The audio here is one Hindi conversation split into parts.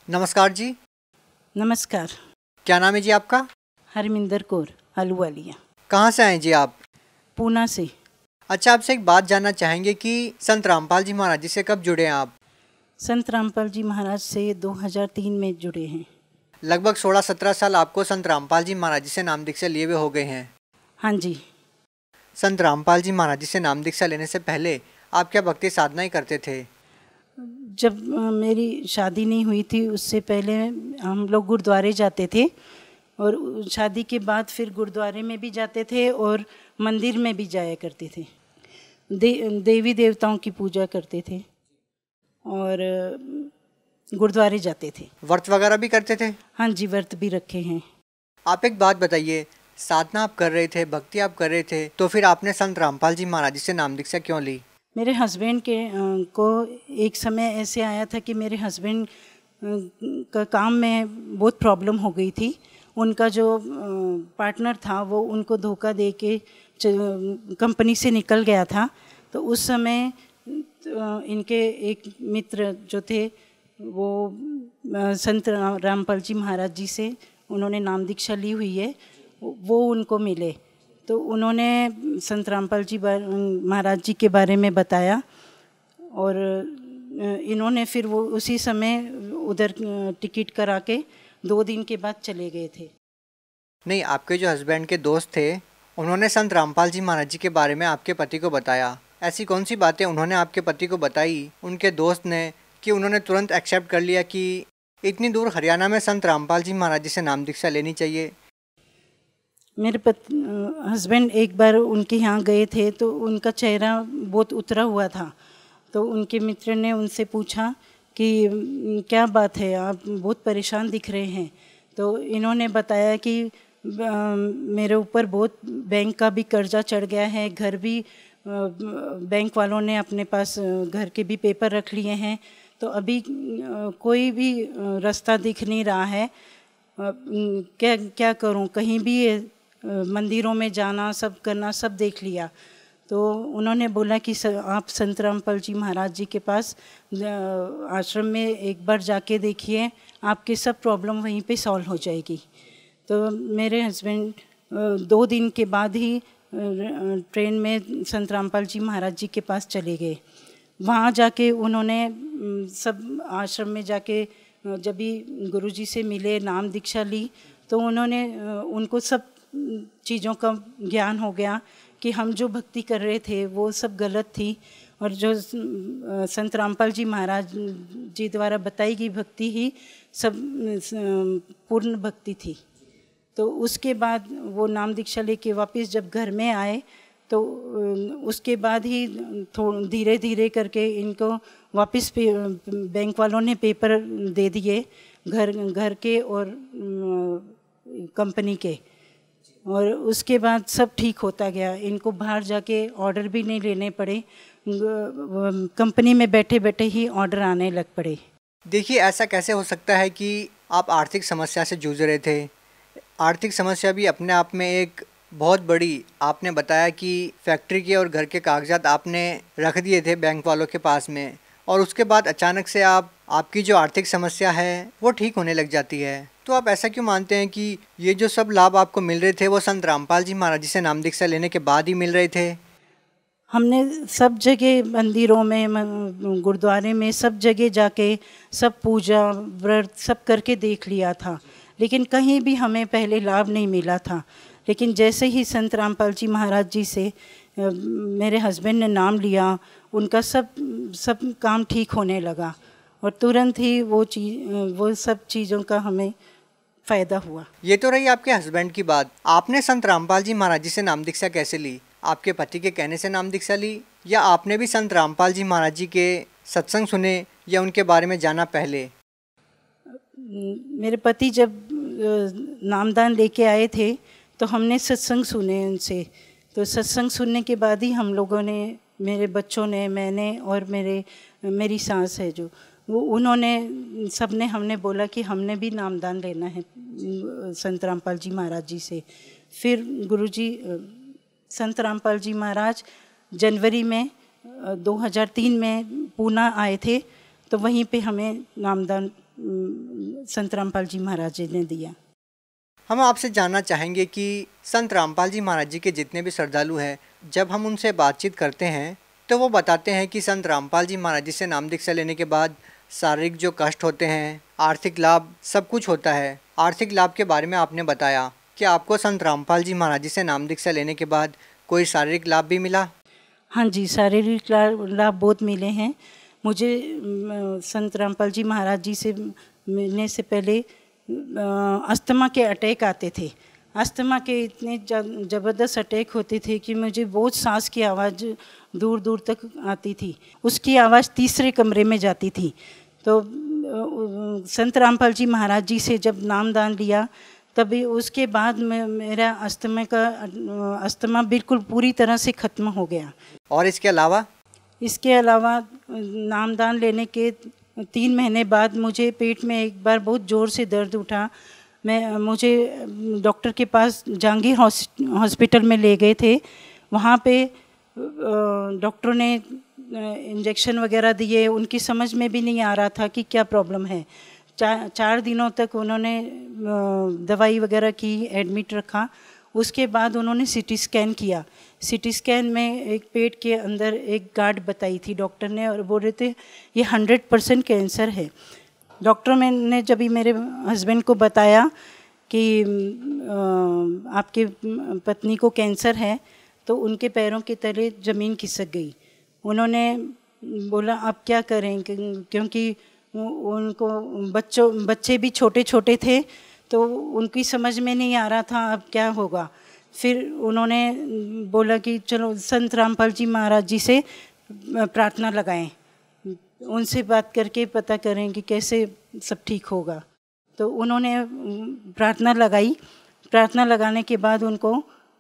नमस्कार जी। नमस्कार। क्या नाम है जी आपका? हरमिंदर कौर आलूवालिया। कहाँ से आए जी आप? पूना से। अच्छा, आपसे एक बात जानना चाहेंगे कि संत रामपाल जी महाराज जी से कब जुड़े हैं आप? संत रामपाल जी महाराज से 2003 में जुड़े हैं। लगभग 16-17 साल आपको संत रामपाल जी महाराज जी से नाम दीक्षा लिए हुए हो गए हैं। हाँ जी। संत रामपाल जी महाराज जी से नाम दीक्षा लेने से पहले आप क्या भक्ति साधना ही करते थे? जब मेरी शादी नहीं हुई थी उससे पहले हम लोग गुरुद्वारे जाते थे, और शादी के बाद फिर गुरुद्वारे में भी जाते थे और मंदिर में भी जाया करते थे। देवी देवताओं की पूजा करते थे और गुरुद्वारे जाते थे। व्रत वगैरह भी करते थे? हाँ जी, व्रत भी रखे हैं। आप एक बात बताइए, साधना आप कर रहे थे, भक्ति आप कर रहे थे, तो फिर आपने संत रामपाल जी महाराज जी से नाम दीक्षा क्यों ली? मेरे हस्बैंड को एक समय ऐसे आया था कि मेरे हस्बैंड का काम में बहुत प्रॉब्लम हो गई थी। उनका जो पार्टनर था वो उनको धोखा दे के कंपनी से निकल गया था। तो उस समय इनके एक मित्र जो थे वो संत रामपाल जी महाराज जी से उन्होंने नाम दीक्षा ली हुई है, वो उनको मिले। तो उन्होंने संत रामपाल जी महाराज जी के बारे में बताया और इन्होंने फिर वो उसी समय उधर टिकट करा के 2 दिन के बाद चले गए थे। नहीं, आपके जो हस्बैंड के दोस्त थे उन्होंने संत रामपाल जी महाराज जी के बारे में आपके पति को बताया। ऐसी कौन सी बातें उन्होंने आपके पति को बताई उनके दोस्त ने कि उन्होंने तुरंत एक्सेप्ट कर लिया कि इतनी दूर हरियाणा में संत रामपाल जी महाराज जी से नाम दीक्षा लेनी चाहिए? मेरे हस्बैंड एक बार उनके यहाँ गए थे तो उनका चेहरा बहुत उतरा हुआ था। तो उनके मित्र ने उनसे पूछा कि क्या बात है, आप बहुत परेशान दिख रहे हैं। तो इन्होंने बताया कि मेरे ऊपर बहुत बैंक का भी कर्जा चढ़ गया है, घर भी बैंक वालों ने अपने पास घर के भी पेपर रख लिए हैं, तो अभी कोई भी रास्ता दिख नहीं रहा है। क्या करूं, कहीं भी मंदिरों में जाना सब करना सब देख लिया। तो उन्होंने बोला कि आप संत रामपाल जी महाराज जी के पास आश्रम में एक बार जाके देखिए, आपके सब प्रॉब्लम वहीं पे सॉल्व हो जाएगी। तो मेरे हस्बैंड 2 दिन के बाद ही ट्रेन में संत रामपाल जी महाराज जी के पास चले गए। वहाँ जाके उन्होंने सब आश्रम में जाके जब भी गुरुजी से मिले, नाम दीक्षा ली, तो उन्होंने उनको सब चीज़ों का ज्ञान हो गया कि हम जो भक्ति कर रहे थे वो सब गलत थी, और जो संत रामपाल जी महाराज जी द्वारा बताई गई भक्ति ही सब पूर्ण भक्ति थी। तो उसके बाद वो नाम दीक्षा लेके वापस जब घर में आए तो उसके बाद ही धीरे धीरे करके इनको वापस बैंक वालों ने पेपर दे दिए, घर के और कंपनी के। और उसके बाद सब ठीक होता गया। इनको बाहर जाके ऑर्डर भी नहीं लेने पड़े, कंपनी में बैठे बैठे ही ऑर्डर आने लग पड़े। देखिए, ऐसा कैसे हो सकता है कि आप आर्थिक समस्या से जूझ रहे थे? आर्थिक समस्या भी अपने आप में एक बहुत बड़ी, आपने बताया कि फैक्ट्री के और घर के कागजात आपने रख दिए थे बैंक वालों के पास में, और उसके बाद अचानक से आपकी जो आर्थिक समस्या है वो ठीक होने लग जाती है। तो आप ऐसा क्यों मानते हैं कि ये जो सब लाभ आपको मिल रहे थे वो संत रामपाल जी महाराज जी से नाम दीक्षा लेने के बाद ही मिल रहे थे? हमने सब जगह मंदिरों में, गुरुद्वारे में, सब जगह जाके सब पूजा व्रत सब करके देख लिया था, लेकिन कहीं भी हमें पहले लाभ नहीं मिला था। लेकिन जैसे ही संत रामपाल जी महाराज जी से मेरे हस्बैंड ने नाम लिया, उनका सब काम ठीक होने लगा और तुरंत ही वो सब चीज़ों का हमें फ़ायदा हुआ। ये तो रही आपके हस्बैंड की बात। आपने संत रामपाल जी महाराज जी से नाम दीक्षा कैसे ली? आपके पति के कहने से नाम दीक्षा ली, या आपने भी संत रामपाल जी महाराज जी के सत्संग सुने या उनके बारे में जाना पहले? मेरे पति जब नामदान लेके आए थे तो हमने सत्संग सुने उनसे। तो सत्संग सुनने के बाद ही हम लोगों ने, मेरे बच्चों ने, मैंने और मेरी सास है जो, वो उन्होंने सबने हमने बोला कि हमने भी नामदान लेना है संत रामपाल जी महाराज जी से। फिर गुरुजी संत रामपाल जी महाराज जनवरी में 2003 में पूना आए थे, तो वहीं पे हमें नामदान संत रामपाल जी महाराज जी ने दिया। हम आपसे जानना चाहेंगे कि संत रामपाल जी महाराज जी के जितने भी श्रद्धालु हैं, जब हम उनसे बातचीत करते हैं तो वो बताते हैं कि संत रामपाल जी महाराज जी से नाम दीक्षा लेने के बाद शारीरिक जो कष्ट होते हैं, आर्थिक लाभ, सब कुछ होता है। आर्थिक लाभ के बारे में आपने बताया कि आपको संत रामपाल जी महाराज जी से नाम दीक्षा लेने के बाद कोई शारीरिक लाभ भी मिला? हाँ जी, शारीरिक लाभ बहुत मिले हैं मुझे। संत रामपाल जी महाराज जी से मिलने से पहले अस्थमा के अटैक आते थे। अस्थमा के इतने ज़बरदस्त अटैक होते थे कि मुझे बहुत सांस की आवाज़ दूर दूर तक आती थी। उसकी आवाज़ तीसरे कमरे में जाती थी। तो संत रामपाल जी महाराज जी से जब नामदान लिया तभी उसके बाद मेरा अस्थमा बिल्कुल पूरी तरह से ख़त्म हो गया। और इसके अलावा नामदान लेने के 3 महीने बाद मुझे पेट में एक बार बहुत ज़ोर से दर्द उठा। मुझे डॉक्टर के पास जहांगीर हॉस्पिटल में ले गए थे। वहाँ पे डॉक्टर ने इंजेक्शन वगैरह दिए। उनकी समझ में भी नहीं आ रहा था कि क्या प्रॉब्लम है। 4 दिनों तक उन्होंने दवाई वगैरह की, एडमिट रखा। उसके बाद उन्होंने सीटी स्कैन किया। सीटी स्कैन में एक पेट के अंदर एक गांठ बताई थी डॉक्टर ने, और बोल रहे थे ये 100% कैंसर है। डॉक्टर ने जब भी मेरे हस्बैंड को बताया कि आपके पत्नी को कैंसर है, तो उनके पैरों के तले ज़मीन खिसक गई। उन्होंने बोला अब क्या करें, क्योंकि उनको बच्चे भी छोटे छोटे थे, तो उनकी समझ में नहीं आ रहा था अब क्या होगा। फिर उन्होंने बोला कि चलो संत रामपाल जी महाराज जी से प्रार्थना लगाएं, उनसे बात करके पता करें कि कैसे सब ठीक होगा। तो उन्होंने प्रार्थना लगाई। प्रार्थना लगाने के बाद उनको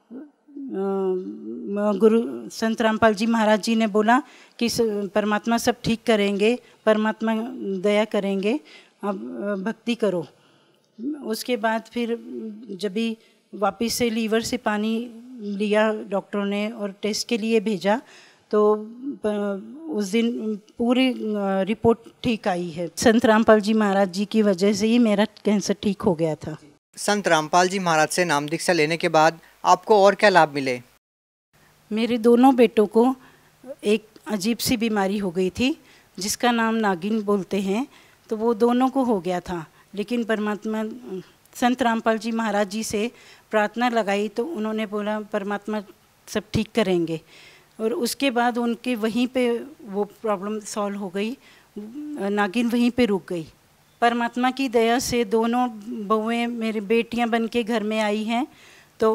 गुरु संत रामपाल जी महाराज जी ने बोला कि परमात्मा सब ठीक करेंगे, परमात्मा दया करेंगे, अब भक्ति करो। उसके बाद फिर जब भी वापस से लीवर से पानी लिया डॉक्टरों ने और टेस्ट के लिए भेजा, तो उस दिन पूरी रिपोर्ट ठीक आई है। संत रामपाल जी महाराज जी की वजह से ही मेरा कैंसर ठीक हो गया था। संत रामपाल जी महाराज से नाम दीक्षा लेने के बाद आपको और क्या लाभ मिले? मेरे दोनों बेटों को एक अजीब सी बीमारी हो गई थी जिसका नाम नागिन बोलते हैं, तो वो दोनों को हो गया था। लेकिन परमात्मा संत रामपाल जी महाराज जी से प्रार्थना लगाई तो उन्होंने बोला परमात्मा सब ठीक करेंगे, और उसके बाद उनके वहीं पे वो प्रॉब्लम सॉल्व हो गई, नागिन वहीं पे रुक गई। परमात्मा की दया से दोनों बहुएं मेरी बेटियां बन के घर में आई हैं। तो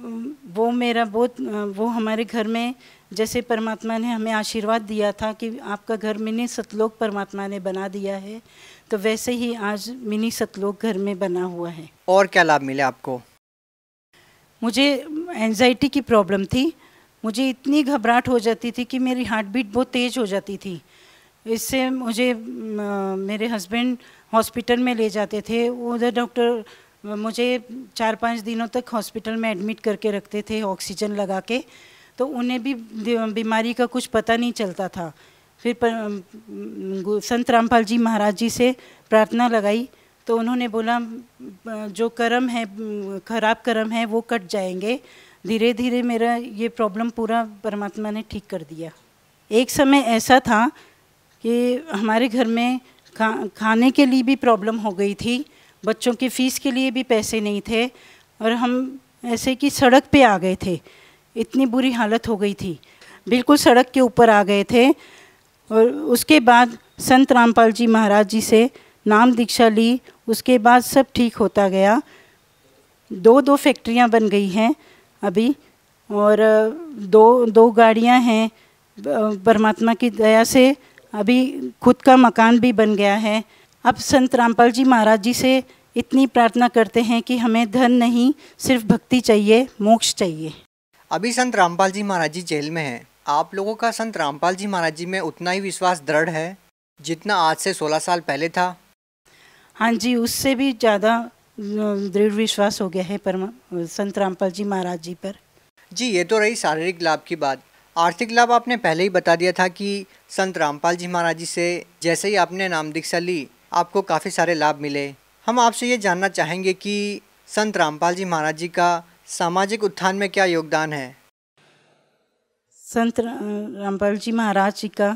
वो हमारे घर में जैसे परमात्मा ने हमें आशीर्वाद दिया था कि आपका घर मिनी सतलोक परमात्मा ने बना दिया है, तो वैसे ही आज मिनी सतलोक घर में बना हुआ है। और क्या लाभ मिले आपको? मुझे एंजाइटी की प्रॉब्लम थी। मुझे इतनी घबराहट हो जाती थी कि मेरी हार्ट बीट बहुत तेज़ हो जाती थी। इससे मुझे मेरे हस्बैंड हॉस्पिटल में ले जाते थे। उधर डॉक्टर मुझे 4-5 दिनों तक हॉस्पिटल में एडमिट करके रखते थे ऑक्सीजन लगा के, तो उन्हें भी बीमारी का कुछ पता नहीं चलता था। फिर संत रामपाल जी महाराज जी से प्रार्थना लगाई तो उन्होंने बोला जो कर्म है, खराब कर्म है, वो कट जाएंगे। धीरे धीरे मेरा ये प्रॉब्लम पूरा परमात्मा ने ठीक कर दिया। एक समय ऐसा था कि हमारे घर में खाने के लिए भी प्रॉब्लम हो गई थी, बच्चों की फ़ीस के लिए भी पैसे नहीं थे, और हम ऐसे कि सड़क पे आ गए थे। इतनी बुरी हालत हो गई थी, बिल्कुल सड़क के ऊपर आ गए थे। और उसके बाद संत रामपाल जी महाराज जी से नाम दीक्षा ली। उसके बाद सब ठीक होता गया। 2 फैक्ट्रियां बन गई हैं अभी, और दो गाड़ियां हैं। परमात्मा की दया से अभी खुद का मकान भी बन गया है। अब संत रामपाल जी महाराज जी से इतनी प्रार्थना करते हैं कि हमें धन नहीं, सिर्फ भक्ति चाहिए, मोक्ष चाहिए। अभी संत रामपाल जी महाराज जी जेल में हैं। आप लोगों का संत रामपाल जी महाराज जी में उतना ही विश्वास दृढ़ है जितना आज से 16 साल पहले था? हाँ जी, उससे भी ज़्यादा दृढ़ विश्वास हो गया है संत रामपाल जी महाराज जी पर। जी, ये तो रही शारीरिक लाभ की बात। आर्थिक लाभ आपने पहले ही बता दिया था कि संत रामपाल जी महाराज जी से जैसे ही आपने नाम दीक्षा ली आपको काफ़ी सारे लाभ मिले। हम आपसे ये जानना चाहेंगे कि संत रामपाल जी महाराज जी का सामाजिक उत्थान में क्या योगदान है। संत रामपाल जी महाराज जी का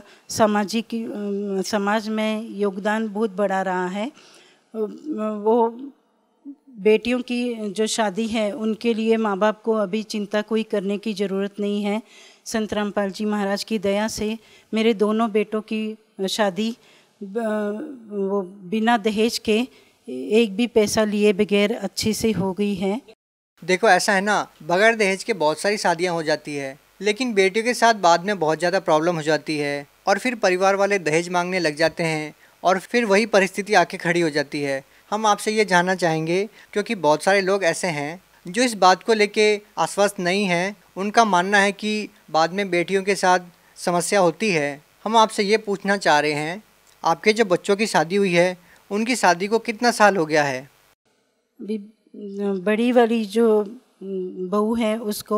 समाज में योगदान बहुत बड़ा रहा है। वो बेटियों की जो शादी है उनके लिए माँ बाप को अभी चिंता कोई करने की ज़रूरत नहीं है। संत रामपाल जी महाराज की दया से मेरे दोनों बेटों की शादी वो बिना दहेज के एक भी पैसा लिए बगैर अच्छे से हो गई है। देखो ऐसा है ना, बगैर दहेज के बहुत सारी शादियाँ हो जाती है, लेकिन बेटियों के साथ बाद में बहुत ज़्यादा प्रॉब्लम हो जाती है और फिर परिवार वाले दहेज मांगने लग जाते हैं और फिर वही परिस्थिति आके खड़ी हो जाती है। हम आपसे ये जानना चाहेंगे, क्योंकि बहुत सारे लोग ऐसे हैं जो इस बात को लेके आश्वस्त नहीं हैं। उनका मानना है कि बाद में बेटियों के साथ समस्या होती है। हम आपसे ये पूछना चाह रहे हैं, आपके जो बच्चों की शादी हुई है उनकी शादी को कितना साल हो गया है? अभी बड़ी वाली जो बहू है उसको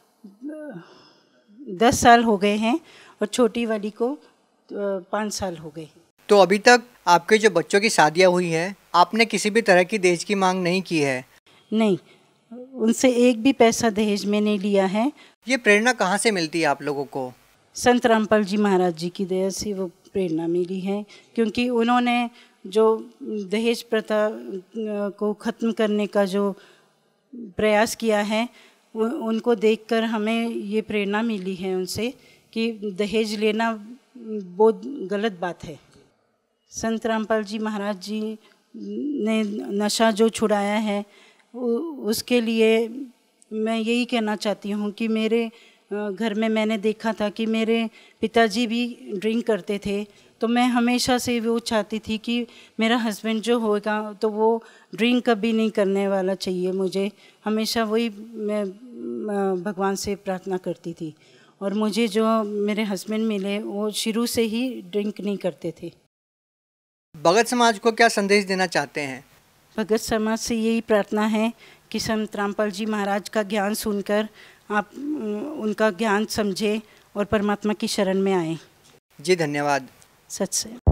10 साल हो गए हैं और छोटी वाली को 5 साल हो गए। तो अभी तक आपके जो बच्चों की शादियाँ हुई हैं, आपने किसी भी तरह की दहेज की मांग नहीं की है? नहीं, उनसे एक भी पैसा दहेज में नहीं लिया है। ये प्रेरणा कहाँ से मिलती है आप लोगों को? संत रामपाल जी महाराज जी की दया से वो प्रेरणा मिली है, क्योंकि उन्होंने जो दहेज प्रथा को ख़त्म करने का जो प्रयास किया है उनको देखकर हमें ये प्रेरणा मिली है उनसे कि दहेज लेना बहुत गलत बात है। संत रामपाल जी महाराज जी ने नशा जो छुड़ाया है उसके लिए मैं यही कहना चाहती हूँ कि मेरे घर में मैंने देखा था कि मेरे पिताजी भी ड्रिंक करते थे, तो मैं हमेशा से वो चाहती थी कि मेरा हस्बैंड जो होगा तो वो ड्रिंक कभी नहीं करने वाला चाहिए मुझे। हमेशा वही मैं भगवान से प्रार्थना करती थी और मुझे जो मेरे हस्बैंड मिले वो शुरू से ही ड्रिंक नहीं करते थे। भगत समाज को क्या संदेश देना चाहते हैं? भगत समाज से यही प्रार्थना है कि संत रामपाल जी महाराज का ज्ञान सुनकर आप उनका ज्ञान समझें और परमात्मा की शरण में आएं। जी धन्यवाद। सच से।